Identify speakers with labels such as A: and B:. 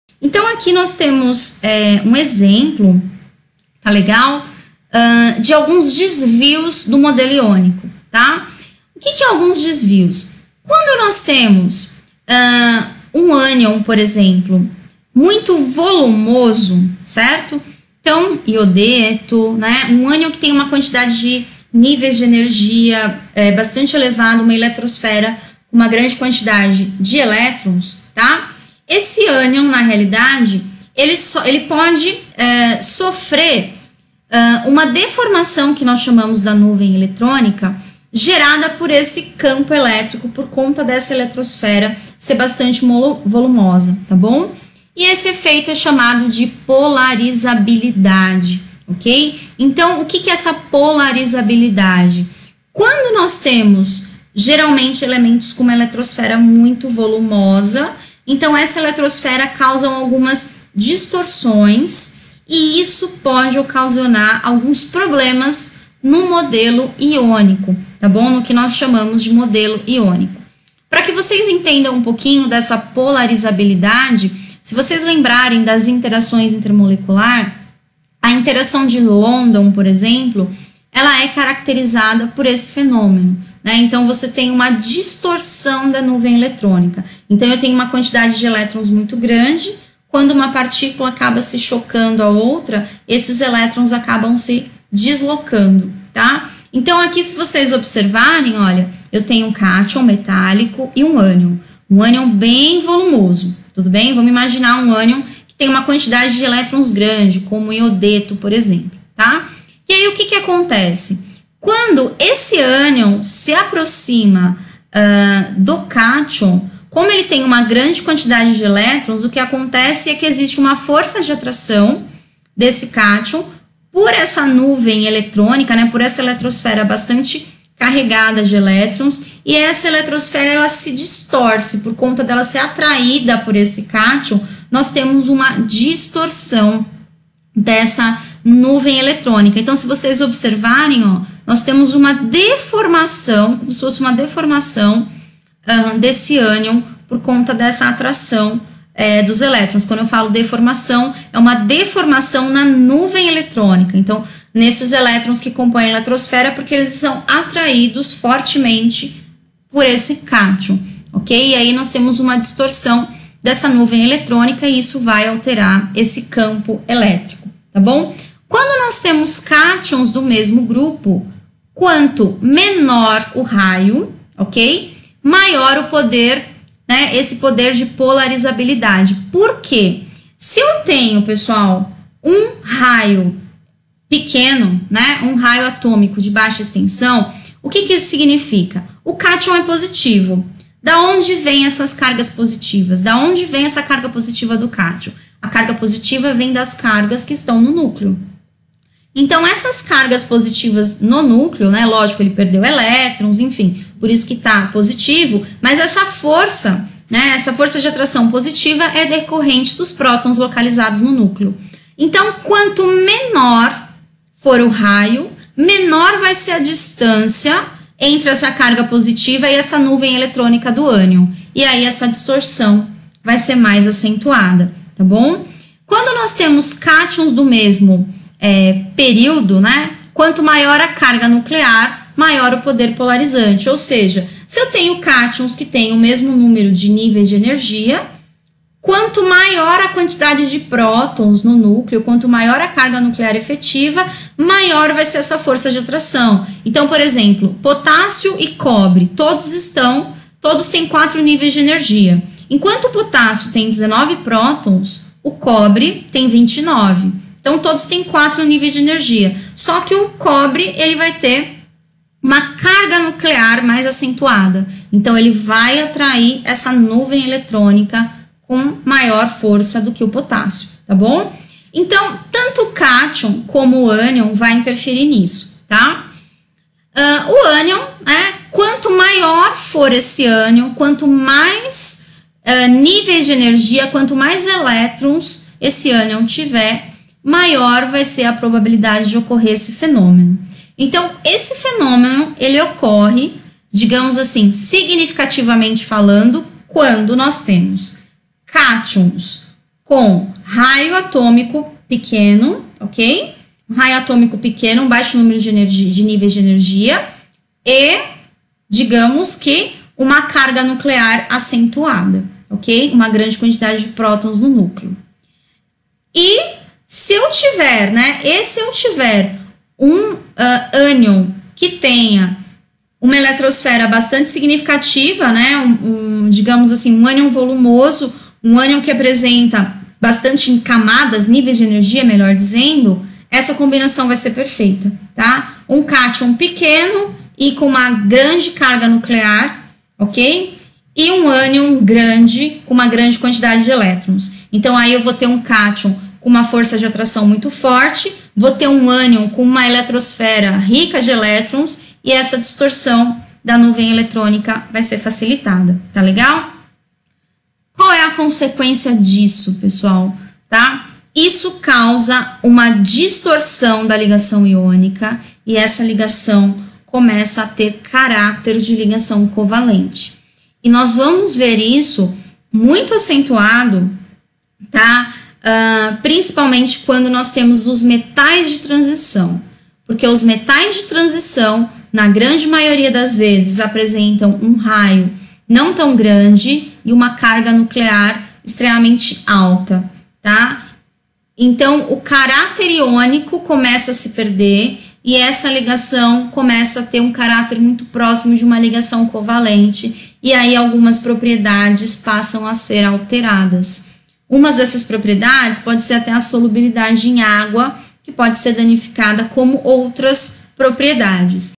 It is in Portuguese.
A: Então, aqui nós temos um exemplo, tá legal? De alguns desvios do modelo iônico, tá? O que é alguns desvios? Quando nós temos um ânion, por exemplo, muito volumoso, certo? Então, iodeto, né? Um ânion que tem uma quantidade de níveis de energia bastante elevada, uma eletrosfera com uma grande quantidade de elétrons, tá? Esse ânion, na realidade, ele pode sofrer uma deformação que nós chamamos da nuvem eletrônica, gerada por esse campo elétrico, por conta dessa eletrosfera ser bastante volumosa, tá bom? E esse efeito é chamado de polarizabilidade, ok? Então, o que é essa polarizabilidade? Quando nós temos, geralmente, elementos com uma eletrosfera muito volumosa, então essa eletrosfera causa algumas distorções e isso pode ocasionar alguns problemas no modelo iônico, tá bom? No que nós chamamos de modelo iônico. Para que vocês entendam um pouquinho dessa polarizabilidade, se vocês lembrarem das interações intermoleculares, a interação de London, por exemplo, ela é caracterizada por esse fenômeno, né? Então, você tem uma distorção da nuvem eletrônica. Então, eu tenho uma quantidade de elétrons muito grande. Quando uma partícula acaba se chocando a outra, esses elétrons acabam se deslocando, tá? Então, aqui, se vocês observarem, olha, eu tenho um cátion metálico e um ânion. Um ânion bem volumoso, tudo bem? Vamos imaginar um ânion que tem uma quantidade de elétrons grande, como o iodeto, por exemplo, tá? E aí, o que acontece? Quando esse ânion se aproxima do cátion, como ele tem uma grande quantidade de elétrons, o que acontece é que existe uma força de atração desse cátion por essa nuvem eletrônica, né, por essa eletrosfera bastante carregada de elétrons, e essa eletrosfera ela se distorce por conta dela ser atraída por esse cátion. Nós temos uma distorção dessa nuvem eletrônica. Então, se vocês observarem, ó, nós temos uma deformação, como se fosse uma deformação desse ânion por conta dessa atração dos elétrons. Quando eu falo deformação, é uma deformação na nuvem eletrônica. Então, nesses elétrons que compõem a eletrosfera, porque eles são atraídos fortemente por esse cátion, ok? E aí nós temos uma distorção dessa nuvem eletrônica e isso vai alterar esse campo elétrico, tá bom? Quando nós temos cátions do mesmo grupo, quanto menor o raio, ok? Maior o poder, né? Esse poder de polarizabilidade. Por quê? Se eu tenho, pessoal, um raio pequeno, né? Um raio atômico de baixa extensão, o que isso significa? O cátion é positivo. Da onde vem essas cargas positivas? Da onde vem essa carga positiva do cátion? A carga positiva vem das cargas que estão no núcleo. Então, essas cargas positivas no núcleo, né? Lógico, ele perdeu elétrons, enfim, por isso que está positivo, mas essa força, né? Essa força de atração positiva é decorrente dos prótons localizados no núcleo. Então, quanto menor for o raio, menor vai ser a distância entre essa carga positiva e essa nuvem eletrônica do ânion. E aí, essa distorção vai ser mais acentuada, tá bom? Quando nós temos cátions do mesmo período, né? Quanto maior a carga nuclear, maior o poder polarizante. Ou seja, se eu tenho cátions que têm o mesmo número de níveis de energia, quanto maior a quantidade de prótons no núcleo, quanto maior a carga nuclear efetiva, maior vai ser essa força de atração. Então, por exemplo, potássio e cobre, todos têm 4 níveis de energia. Enquanto o potássio tem 19 prótons, o cobre tem 29. Então, todos têm 4 níveis de energia. Só que o cobre, ele vai ter uma carga nuclear mais acentuada. Então, ele vai atrair essa nuvem eletrônica com maior força do que o potássio, tá bom? Então, tanto o cátion como o ânion vai interferir nisso, tá? O ânion, quanto maior for esse ânion, quanto mais níveis de energia, quanto mais elétrons esse ânion tiver, maior vai ser a probabilidade de ocorrer esse fenômeno. Então, esse fenômeno, ele ocorre, digamos assim, significativamente falando, quando nós temos cátions com raio atômico pequeno, ok? Um raio atômico pequeno, um baixo número de níveis de energia e, digamos que, uma carga nuclear acentuada, ok? Uma grande quantidade de prótons no núcleo. E se eu tiver, né? E se eu tiver um ânion que tenha uma eletrosfera bastante significativa, né? Digamos assim, um ânion volumoso, um ânion que apresenta bastante camadas, níveis de energia, melhor dizendo, essa combinação vai ser perfeita, tá? Um cátion pequeno e com uma grande carga nuclear, ok? E um ânion grande, com uma grande quantidade de elétrons. Então, aí eu vou ter um cátion com uma força de atração muito forte, vou ter um ânion com uma eletrosfera rica de elétrons e essa distorção da nuvem eletrônica vai ser facilitada, tá legal? Qual é a consequência disso, pessoal? Tá? Isso causa uma distorção da ligação iônica e essa ligação começa a ter caráter de ligação covalente. E nós vamos ver isso muito acentuado, tá? Principalmente quando nós temos os metais de transição, porque os metais de transição, na grande maioria das vezes, apresentam um raio não tão grande e uma carga nuclear extremamente alta, tá? Então, o caráter iônico começa a se perder e essa ligação começa a ter um caráter muito próximo de uma ligação covalente e aí algumas propriedades passam a ser alteradas. Uma dessas propriedades pode ser até a solubilidade em água, que pode ser danificada, como outras propriedades.